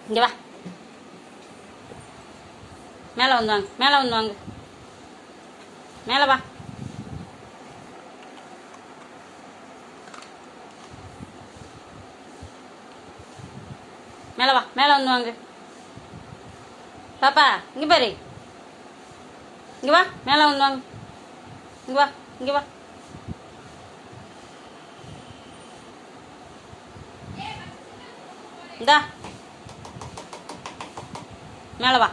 இங்கே வா, மேலே வந்து வாங்க, மேலே வந்து வாங்க, மேலே வா. மேலே வா, மேலே வந்து வாங்க. பாப்பா இங்கே பாரு, இங்கே வா, மேலே வந்து வாங்க. இங்கே வா, இங்கே வா. இந்தா மேலே வா.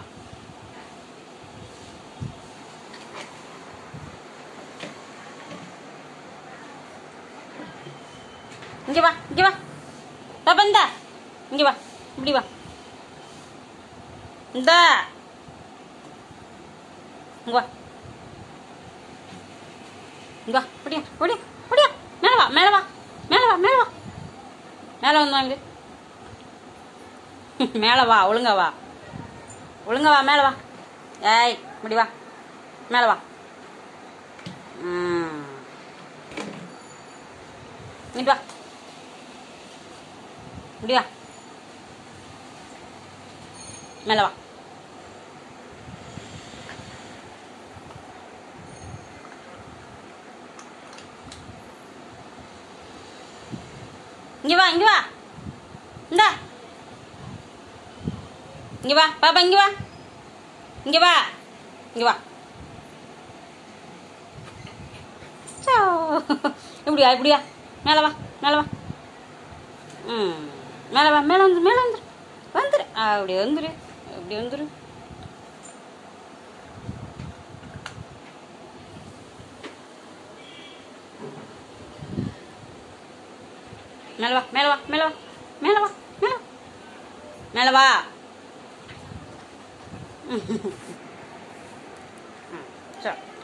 இங்கே வா, இங்கே வா. பாப்பா இந்தா இங்கே வா, இப்படி வா. இந்தா இங்கே வா, இங்கே வா. இப்படியா, இப்படியா, இப்படியா. மேலே வா, மேலே வா, மேலே வா, மேலே வா. மேலே வந்து வாங்க. மேலே வா, ஒழுங்கா வா, ஒழுங்கா வா, மேலே வா. ஏய் இப்படி வா, மேலே வா. இங்கிட்டு வா, இப்படி வா, மேலே வா. இங்கே வா, இங்கே வா. இந்தா இங்கே வா பாப்பா, இங்கே வா, இங்கே வா, இங்கே வா. இப்படியா, இப்படியா. மேலே வா, மேலே வா. மேலே வா, மேலே வந்துரு, மேலே வந்துரு, வந்துரு. அப்படி வந்துரு, அப்படி வந்துரு. மேலே வா, மேலே வா, மேலே வா, மேலே வா, மேலே வா, மேலே வா. சரி.